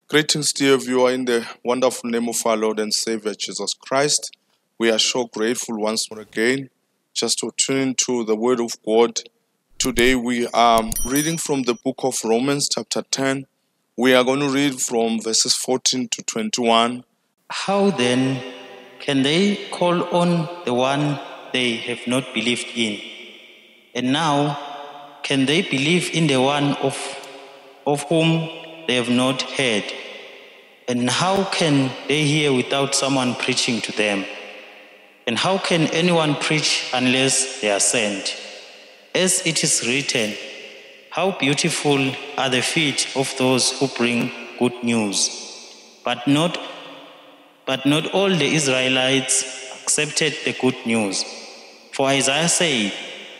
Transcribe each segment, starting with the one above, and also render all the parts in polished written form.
Greetings, dear viewer, in the wonderful name of our Lord and Savior Jesus Christ. We are so grateful once more again just to tune into the Word of God. Today we are reading from the book of Romans, chapter 10. We are going to read from verses 14 to 21. How then can they call on the one they have not believed in? And now, can they believe in the one of whom they have not heard? And how can they hear without someone preaching to them? And how can anyone preach unless they are sent? As it is written, how beautiful are the feet of those who bring good news. But not all the Israelites accepted the good news. For Isaiah says,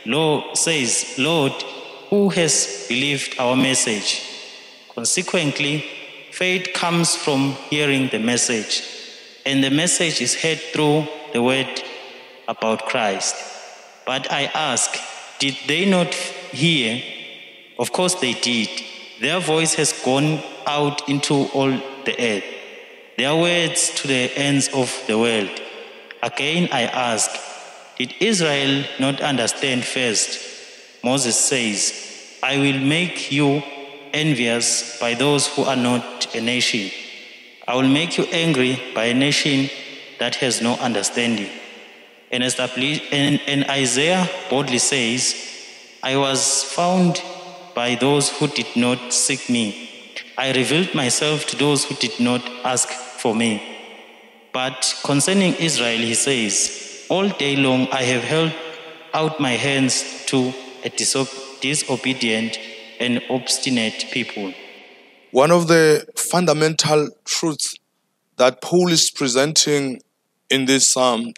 Lord, who has believed our message? Consequently, faith comes from hearing the message, and the message is heard through the word about Christ. But I ask, did they not hear? Of course they did. Their voice has gone out into all the earth, their words to the ends of the world. Again I ask, did Israel not understand first? Moses says, I will make you envious by those who are not a nation. I will make you angry by a nation that has no understanding. And Isaiah boldly says, I was found by those who did not seek me. I revealed myself to those who did not ask for me. But concerning Israel, he says, all day long I have held out my hands to a disobedient and obstinate people. One of the fundamental truths that Paul is presenting in this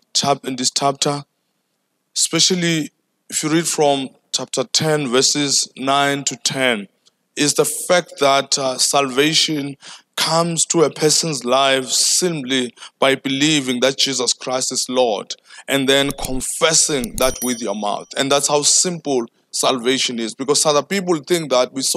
chapter, especially if you read from chapter 10, verses 9 to 10, is the fact that salvation comes to a person's life simply by believing that Jesus Christ is Lord and then confessing that with your mouth. And that's how simple salvation is, because people think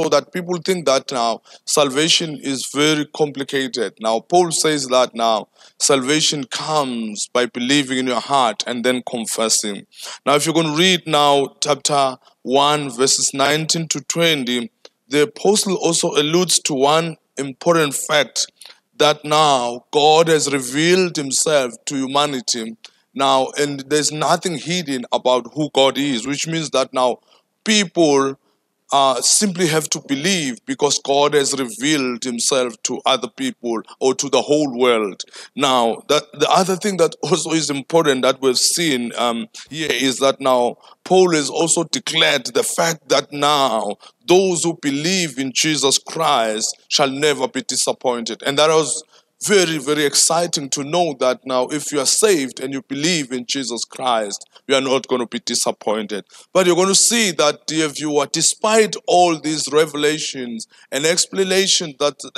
that now salvation is very complicated. Now Paul says that now salvation comes by believing in your heart and then confessing. Now if you're going to read now chapter 1 verses 19 to 20, the apostle also alludes to one important fact, that now God has revealed himself to humanity now, and there's nothing hidden about who God is, which means that now people simply have to believe because God has revealed himself to other people or to the whole world. Now, the other thing that also is important that we've seen here is that now Paul has also declared the fact that now those who believe in Jesus Christ shall never be disappointed. And that was very, very exciting to know that now if you are saved and you believe in Jesus Christ, you are not going to be disappointed. But you're going to see that, dear viewer, despite all these revelations and explanations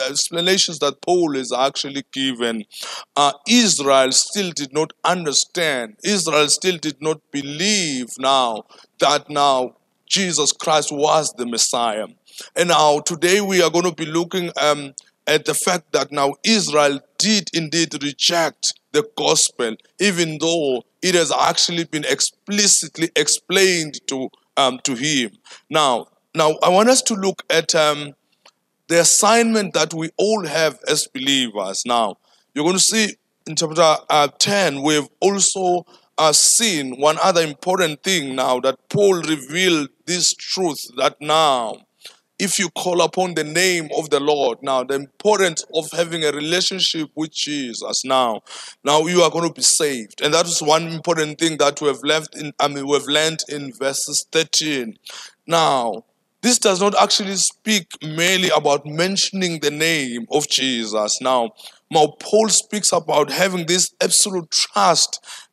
that Paul is actually given, Israel still did not understand. Israel still did not believe now that now Jesus Christ was the Messiah. And now today we are going to be looking at the fact that now Israel did indeed reject the gospel, even though it has actually been explicitly explained to him. Now I want us to look at the assignment that we all have as believers. Now, you're going to see in chapter 10, we've also seen one other important thing now, that Paul revealed this truth, that now if you call upon the name of the Lord, now the importance of having a relationship with Jesus, now you are going to be saved. And that is one important thing that we've learned in verses 13. Now, this does not actually speak merely about mentioning the name of Jesus. Now Paul speaks about having this absolute trust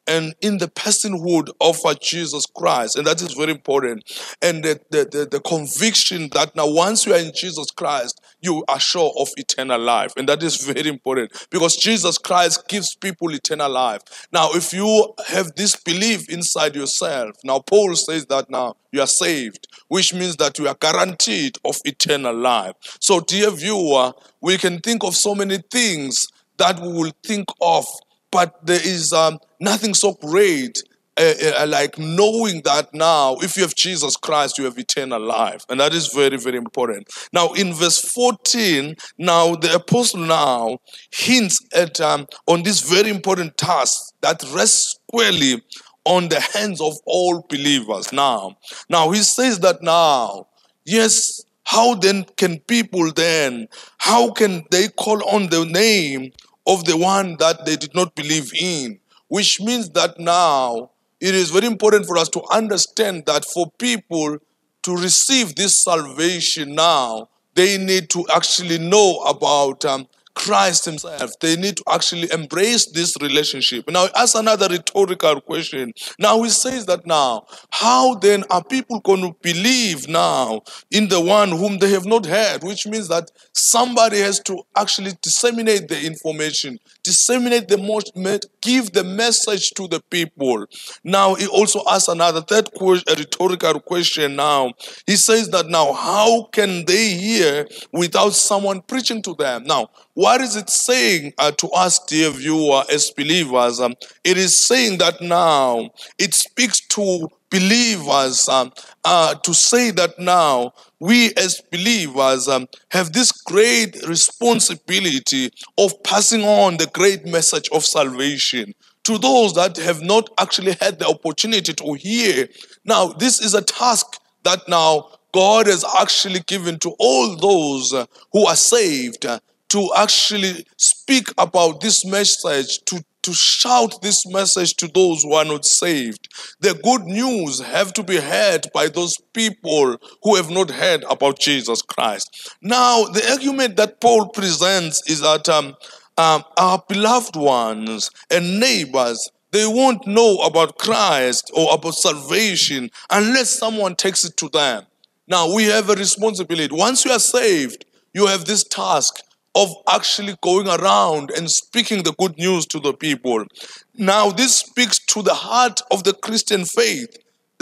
and in the personhood of Jesus Christ. And that is very important. And the conviction that now once you are in Jesus Christ, you are sure of eternal life. And that is very important because Jesus Christ gives people eternal life. Now, if you have this belief inside yourself, now Paul says that now you are saved, which means that you are guaranteed of eternal life. So, dear viewer, we can think of so many things that we will think of, but there is nothing so great like knowing that now, if you have Jesus Christ, you have eternal life. And that is very, very important. Now, in verse 14, now the apostle now hints at on this very important task that rests squarely on the hands of all believers. Now he says that now, yes, how then can people then, how can they call on the name of the one that they did not believe in? Which means that now it is very important for us to understand that for people to receive this salvation now, they need to actually know about Christ himself. They need to actually embrace this relationship. Now, ask another rhetorical question. Now, he says that now, how then are people going to believe now in the one whom they have not heard? Which means that somebody has to actually disseminate the information, disseminate give the message to the people. Now, he also asks another rhetorical question now. He says that now, how can they hear without someone preaching to them? Now, what is it saying to us, dear viewer, as believers? It is saying that now it speaks to believers to say that now we as believers have this great responsibility of passing on the great message of salvation to those that have not actually had the opportunity to hear. Now, this is a task that now God has actually given to all those who are saved to actually speak about this message, to shout this message to those who are not saved. The good news have to be heard by those people who have not heard about Jesus Christ. Now, the argument that Paul presents is that our beloved ones and neighbors, they won't know about Christ or about salvation unless someone takes it to them. Now, we have a responsibility. Once you are saved, you have this task of actually going around and speaking the good news to the people. Now, this speaks to the heart of the Christian faith,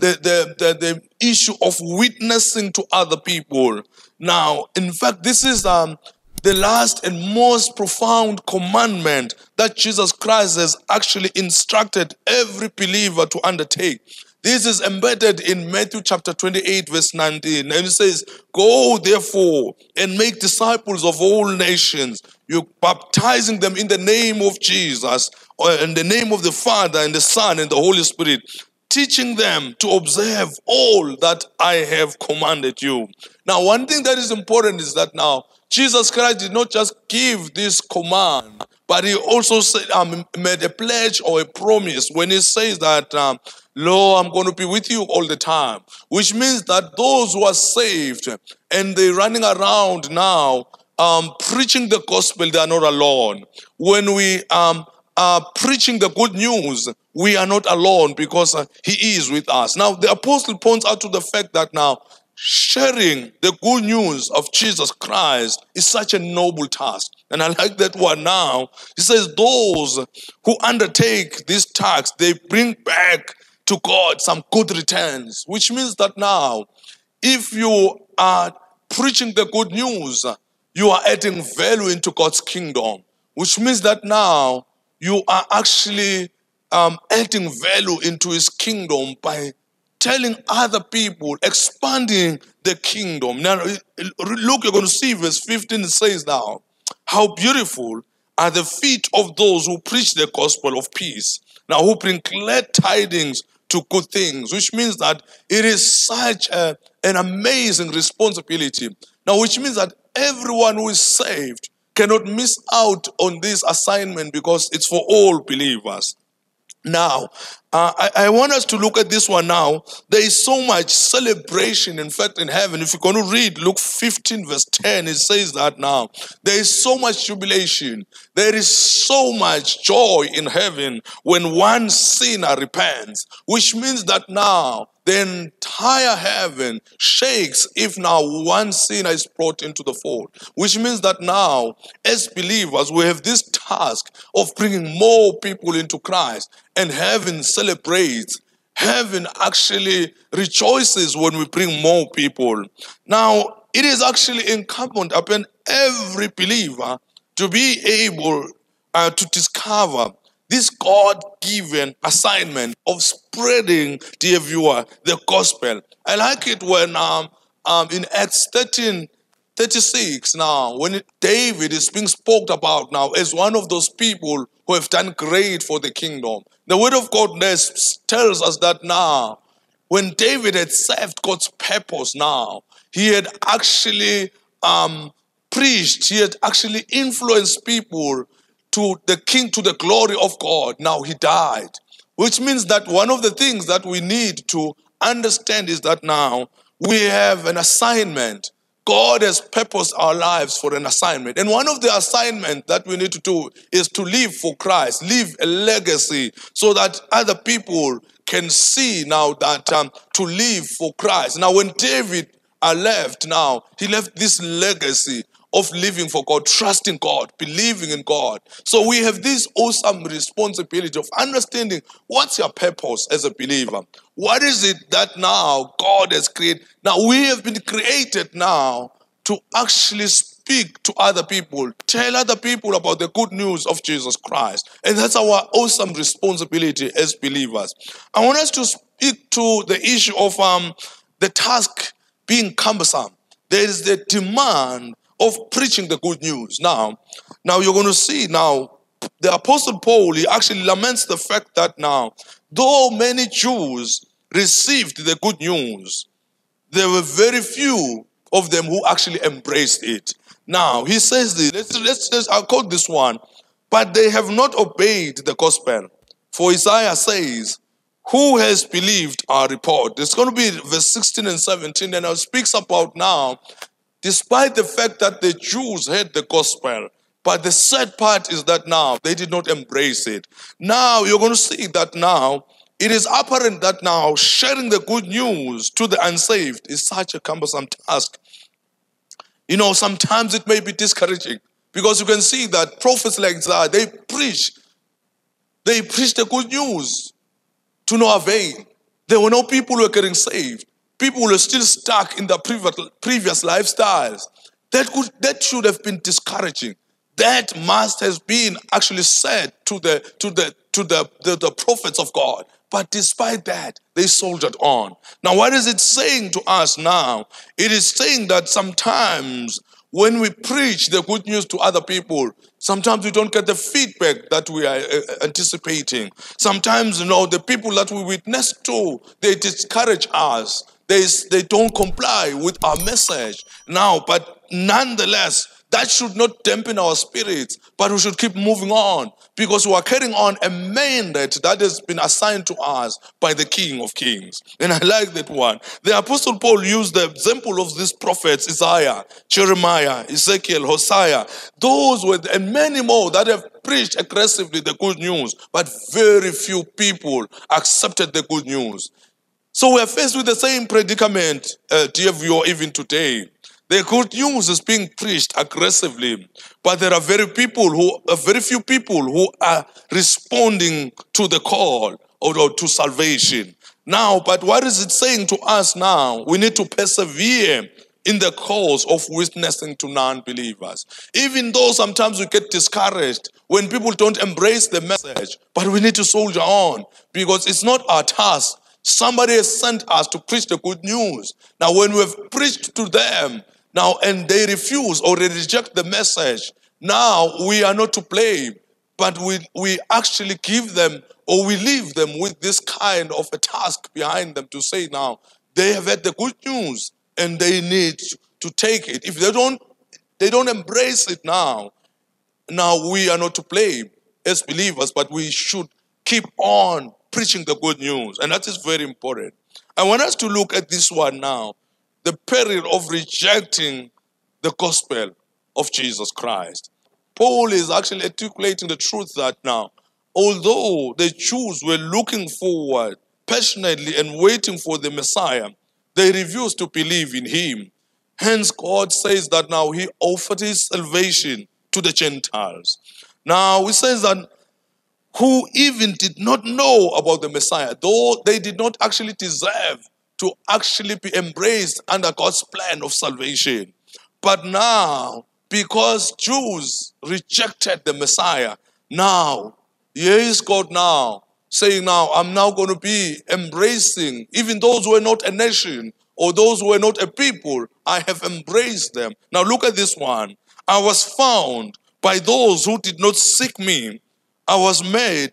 the issue of witnessing to other people. Now, in fact, this is the last and most profound commandment that Jesus Christ has actually instructed every believer to undertake. This is embedded in Matthew chapter 28, verse 19. And it says, "Go therefore and make disciples of all nations, you baptizing them in the name of Jesus, or in the name of the Father and the Son and the Holy Spirit, teaching them to observe all that I have commanded you." Now, one thing that is important is that now, Jesus Christ did not just give this command, but he also said, made a pledge or a promise when he says that, "Lo, I'm going to be with you all the time," which means that those who are saved and they're running around now preaching the gospel, they are not alone. When we are preaching the good news, we are not alone because he is with us. Now, the apostle points out to the fact that now sharing the good news of Jesus Christ is such a noble task. And I like that one now. He says those who undertake this task, they bring back to God some good returns, which means that now, if you are preaching the good news, you are adding value into God's kingdom, which means that now you are actually adding value into his kingdom by telling other people, expanding the kingdom. Now, look, you're going to see verse 15 says now, "How beautiful are the feet of those who preach the gospel of peace." Now, who bring glad tidings to good things, which means that it is such an amazing responsibility. Now, which means that everyone who is saved cannot miss out on this assignment because it's for all believers. Now, I want us to look at this one now. There is so much celebration, in fact, in heaven. If you're going to read Luke 15, verse 10, it says that now. There is so much jubilation. There is so much joy in heaven when one sinner repents, which means that now the entire heaven shakes if now one sinner is brought into the fold. Which means that now, as believers, we have this task of bringing more people into Christ. And heaven celebrates. Heaven actually rejoices when we bring more people. Now, it is actually incumbent upon every believer to be able to discover this God-given assignment of spreading, dear viewer, the gospel. I like it when in Acts 13:36 now, when David is being spoken about now as one of those people who have done great for the kingdom. The word of God tells us that now, when David had served God's purpose now, he had actually preached, he had actually influenced people to the king, to the glory of God. Now he died. Which means that one of the things that we need to understand is that now we have an assignment. God has purposed our lives for an assignment. And one of the assignments that we need to do is to live for Christ, leave a legacy so that other people can see now that to live for Christ. Now when David left now, he left this legacy of living for God, trusting God, believing in God. So we have this awesome responsibility of understanding what's your purpose as a believer. What is it that now God has created? Now we have been created now to actually speak to other people, tell other people about the good news of Jesus Christ. And that's our awesome responsibility as believers. I want us to speak to the issue of the task being cumbersome. There is the demand of preaching the good news. Now you're going to see now, the Apostle Paul, he actually laments the fact that now, though many Jews received the good news, there were very few of them who actually embraced it. Now, he says this, I'll quote this one, but they have not obeyed the gospel. For Isaiah says, who has believed our report? It's going to be verse 16 and 17, and it speaks about now, despite the fact that the Jews heard the gospel, but the sad part is that now they did not embrace it. Now you're going to see that now it is apparent that now sharing the good news to the unsaved is such a cumbersome task. You know, sometimes it may be discouraging because you can see that prophets like that, they preach the good news to no avail. There were no people who were getting saved. People were still stuck in their previous lifestyles. That should have been discouraging. That must have been actually said to the prophets of God. But despite that, they soldiered on. Now, what is it saying to us now? It is saying that sometimes when we preach the good news to other people, sometimes we don't get the feedback that we are anticipating. Sometimes, the people that we witness to, they discourage us. They don't comply with our message. Now, but nonetheless, that should not dampen our spirits, but we should keep moving on because we are carrying on a mandate that has been assigned to us by the King of Kings. And I like that one. The Apostle Paul used the example of these prophets, Isaiah, Jeremiah, Ezekiel, Hosea. Those were, and many more that have preached aggressively the good news, but very few people accepted the good news. So we are faced with the same predicament, dear viewer, even today. The good news is being preached aggressively, but there are very few people who are responding to the call or to salvation. Now, but what is it saying to us now? We need to persevere in the cause of witnessing to non-believers. Even though sometimes we get discouraged when people don't embrace the message, but we need to soldier on because it's not our task. Somebody has sent us to preach the good news. Now, when we've preached to them, now, and they refuse or they reject the message, now we are not to blame, but we actually give them or we leave them with this kind of a task behind them to say now, they have had the good news and they need to take it. If they don't embrace it now we are not to blame as believers, but we should keep on preaching the good news. And that is very important. I want us to look at this one now, the peril of rejecting the gospel of Jesus Christ. Paul is actually articulating the truth that now, although the Jews were looking forward passionately and waiting for the Messiah, they refused to believe in him. Hence, God says that now he offered his salvation to the Gentiles. Now, he says that who even did not know about the Messiah, though they did not actually deserve to actually be embraced under God's plan of salvation. But now, because Jews rejected the Messiah, now, here is God now, saying now, I'm now going to be embracing, even those who are not a nation, or those who are not a people, I have embraced them. Now look at this one. I was found by those who did not seek me. I was made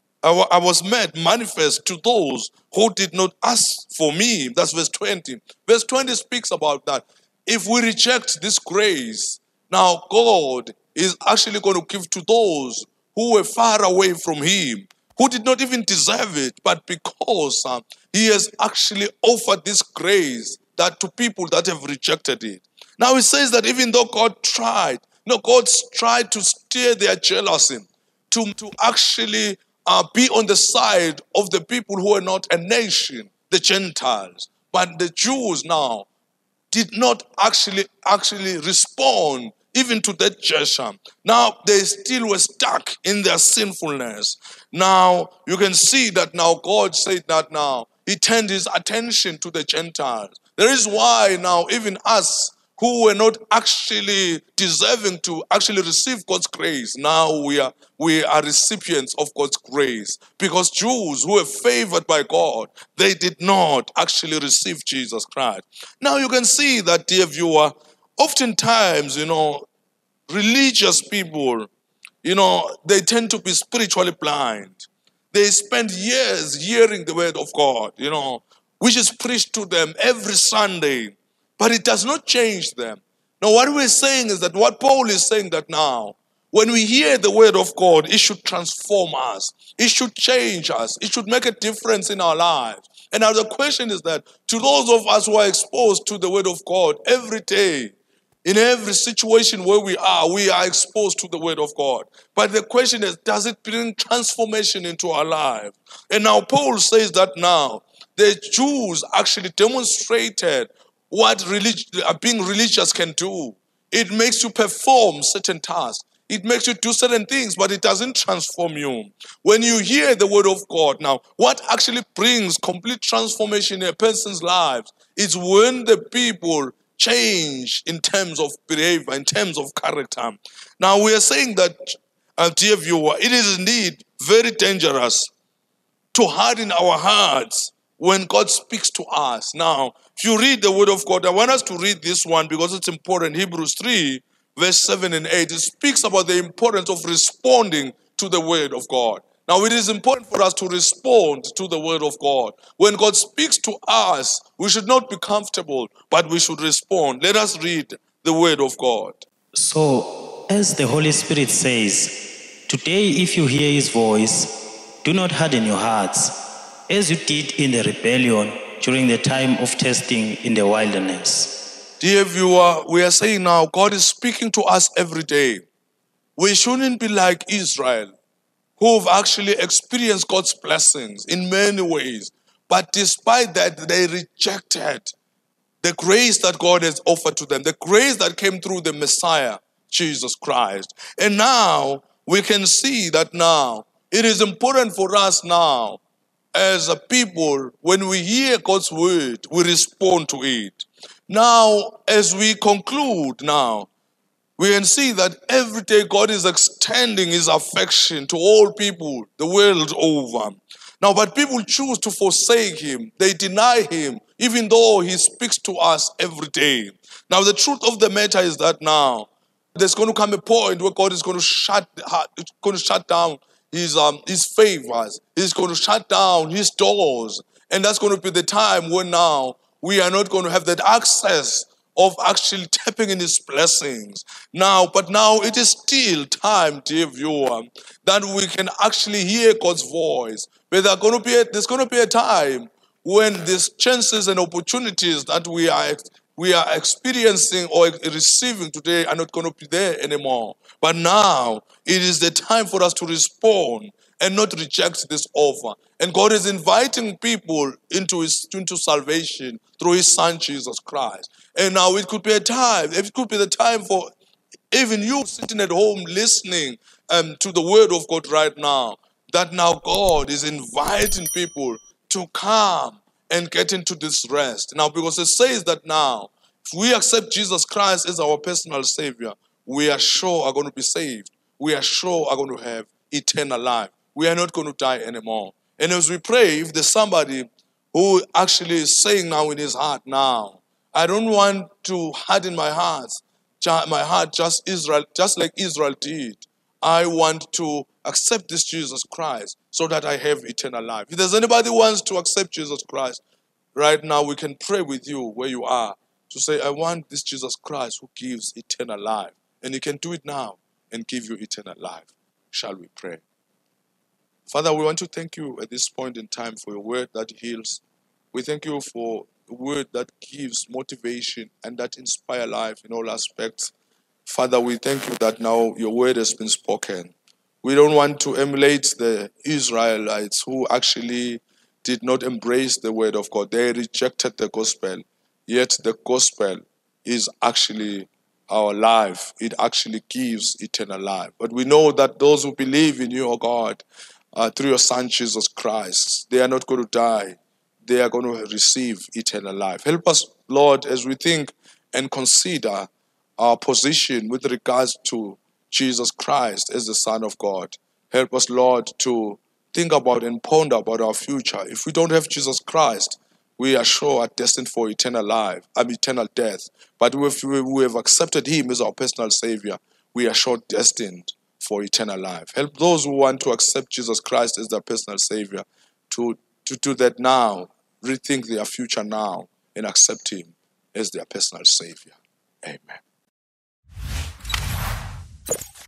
manifest to those who did not ask for me. That's verse 20. Verse 20 speaks about that. If we reject this grace, now God is actually going to give to those who were far away from him, who did not even deserve it, but because he has actually offered this grace that to people that have rejected it. Now he says that even though God tried to steer their jealousy, to actually be on the side of the people who are not a nation, the Gentiles. But the Jews now did not actually respond even to that gesture. Now they still were stuck in their sinfulness. Now you can see that now God said that now he turned his attention to the Gentiles. There is why now even us who were not actually deserving to actually receive God's grace, now we are recipients of God's grace. Because Jews who were favored by God, they did not actually receive Jesus Christ. Now you can see that, dear viewer, oftentimes, religious people, they tend to be spiritually blind. They spend years hearing the word of God, which is preached to them every Sunday. But it does not change them. Now what we're saying is that what Paul is saying that now, when we hear the word of God, it should transform us. It should change us. It should make a difference in our lives. And now the question is that to those of us who are exposed to the word of God every day, in every situation where we are exposed to the word of God. But the question is, does it bring transformation into our life? And now Paul says that now, the Jews actually demonstrated what being religious can do. It makes you perform certain tasks. It makes you do certain things, but it doesn't transform you. When you hear the word of God, now, what actually brings complete transformation in a person's life is when the people change in terms of behavior, in terms of character. Now, we are saying that, dear viewer, it is indeed very dangerous to harden our hearts when God speaks to us. Now, if you read the word of God, I want us to read this one because it's important. Hebrews 3, verse 7 and 8. It speaks about the importance of responding to the word of God. Now, it is important for us to respond to the word of God. When God speaks to us, we should not be comfortable, but we should respond. Let us read the word of God. So, as the Holy Spirit says, today if you hear his voice, do not harden your hearts, as you did in the rebellion during the time of testing in the wilderness. Dear viewer, we are saying now, God is speaking to us every day. We shouldn't be like Israel, who have actually experienced God's blessings in many ways. But despite that, they rejected the grace that God has offered to them, the grace that came through the Messiah, Jesus Christ. And now, we can see that now, it is important for us now, as a people, when we hear God's word, we respond to it. Now, as we conclude now, we can see that every day God is extending his affection to all people the world over. Now, but people choose to forsake him. They deny him, even though he speaks to us every day. Now, the truth of the matter is that now, there's going to come a point where God is going to shut down his favors. He's going to shut down his doors. And that's going to be the time when now we are not going to have that access of actually tapping in His blessings. But now it is still time, dear viewer, that we can actually hear God's voice. But there's going to be a time when these chances and opportunities that we are experiencing or receiving today are not going to be there anymore. But now it is the time for us to respond and not reject this offer. And God is inviting people into salvation through His Son Jesus Christ. And now it could be the time for even you sitting at home listening to the word of God right now, that now God is inviting people to come and get into this rest. Now, because it says that now, if we accept Jesus Christ as our personal Savior, we are sure are going to be saved. We are sure are going to have eternal life. We are not going to die anymore. And as we pray, if there's somebody who actually is saying now in his heart now, I don't want to harden my heart just like Israel did. I want to accept this Jesus Christ so that I have eternal life. If there's anybody who wants to accept Jesus Christ, right now we can pray with you where you are to say, I want this Jesus Christ who gives eternal life. And He can do it now and give you eternal life. Shall we pray? Father, we want to thank you at this point in time for your word that heals. We thank you for the word that gives motivation and that inspires life in all aspects. Father, we thank you that now your word has been spoken. We don't want to emulate the Israelites who actually did not embrace the word of God. They rejected the gospel. Yet the gospel is actually our life. It actually gives eternal life. But we know that those who believe in you, O God, through your Son Jesus Christ, they are not going to die. They are going to receive eternal life. Help us, Lord, as we think and consider our position with regards to Jesus Christ as the Son of God. Help us, Lord, to think about and ponder about our future. If we don't have Jesus Christ, we are sure are destined for eternal life, eternal death. But if we have accepted Him as our personal Savior, we are sure destined for eternal life. Help those who want to accept Jesus Christ as their personal Savior to do that now, rethink their future now, and accept Him as their personal Savior. Amen.